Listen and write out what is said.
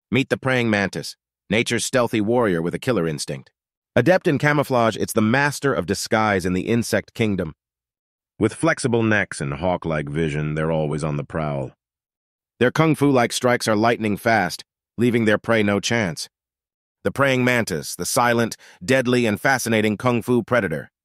Meet the praying mantis, nature's stealthy warrior with a killer instinct. Adept in camouflage, it's the master of disguise in the insect kingdom. With flexible necks and hawk-like vision, they're always on the prowl. Their kung-fu-like strikes are lightning fast, leaving their prey no chance. The praying mantis, the silent, deadly, and fascinating kung-fu predator.